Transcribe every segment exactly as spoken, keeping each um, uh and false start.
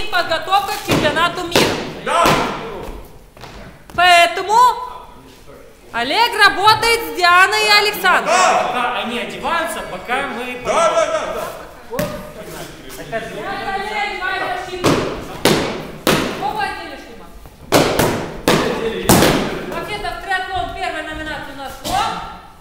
них подготовка к чемпионату мира. Да. Поэтому Олег работает с Дианой и Александром. Да. Пока они одеваются, пока мы... Да, да, да, да. Вообще-то в триатлон первая номинация у нас шла.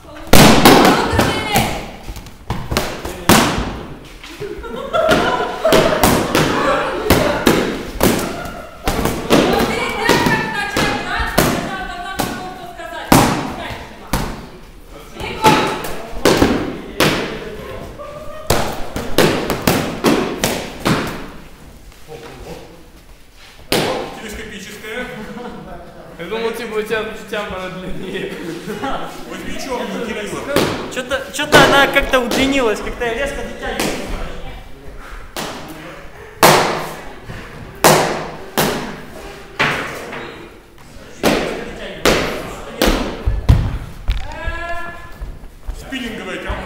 Телескопическая. Я думал, типа, у тебя тяма длиннее. Возьми черную, Кирилла. Что-то что-то она как-то удлинилась, как-то я резко дотягиваюсь. Спиннинговая камера.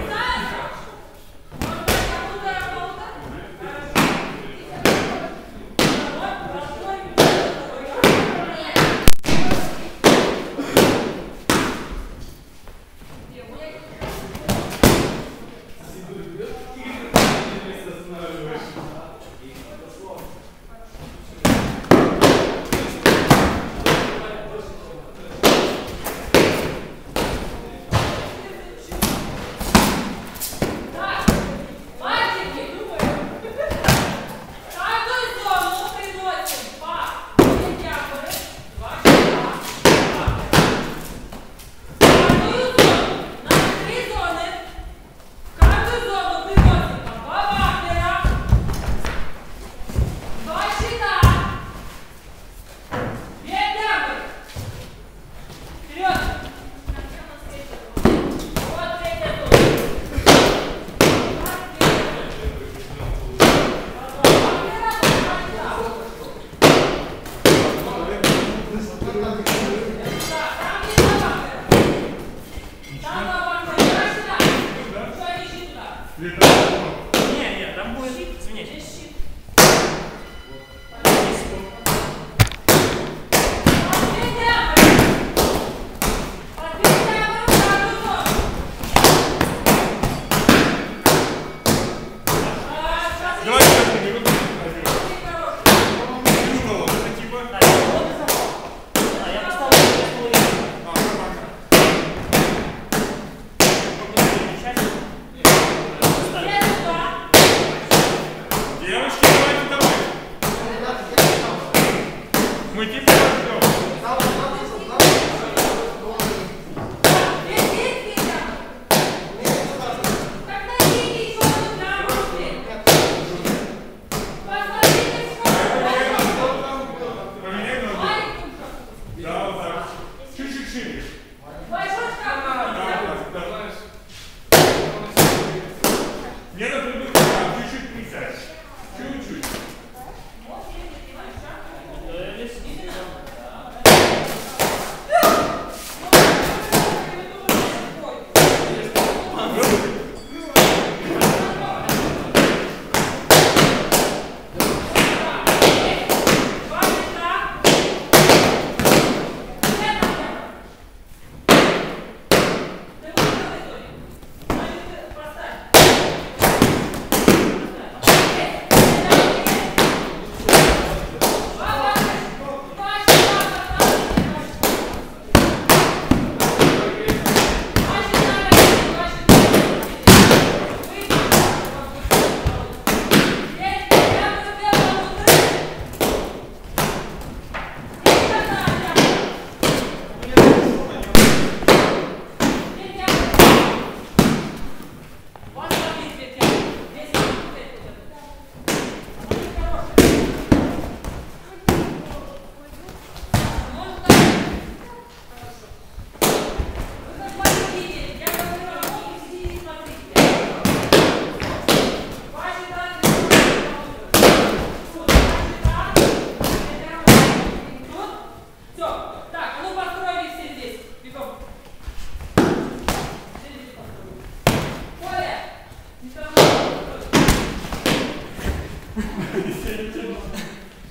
Не, не, там будет, извините. Мы теперь возьмем. Да, вот так. Чуть-чуть шире. Не надо чуть-чуть присядь. Чуть-чуть.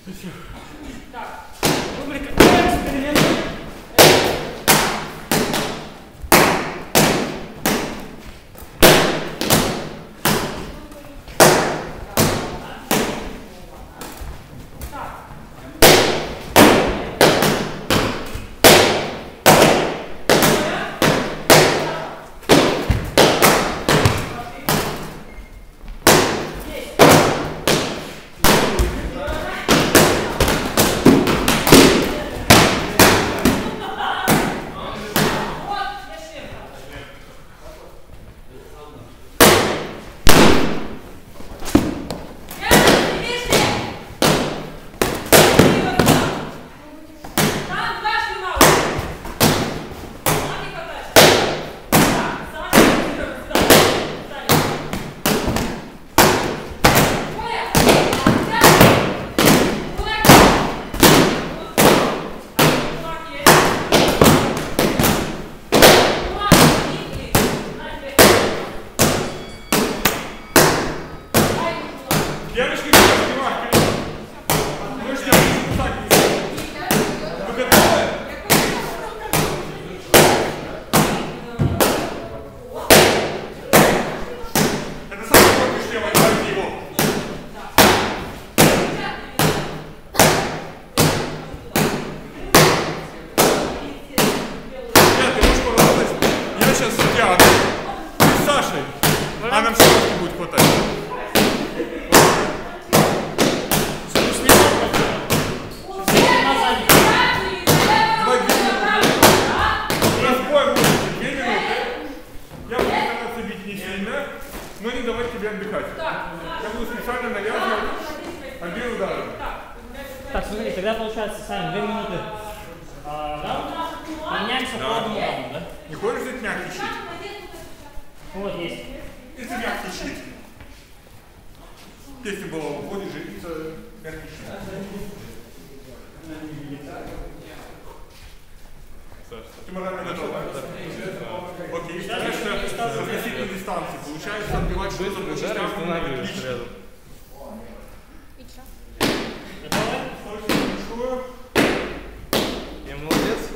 Так. Рубрика эксперимент. Девочки, внимание. Ну что, так. Вы готовы? Это самый крупный шлем, отдайте его. Нет, ты можешь поработать. Я сейчас судья. Ты с Сашей. А нам все равно будет хватать. Но не давать тебе отдыхать. Я буду специально навязывать обе удары. Так, смотри, тогда получается, Сань, две минуты. А, да? Меняемся по одному раунду, да? Не хочешь взять мягкий щит? Вот, есть. Это мягкий щит. Песня была в уходе жениться мягкий щит. Ты морально готова? Окей, конечно, с относительной дистанции получается отбивать что-то по частям. Останавливаешься рядом. Готовы? Большое. Я молодец.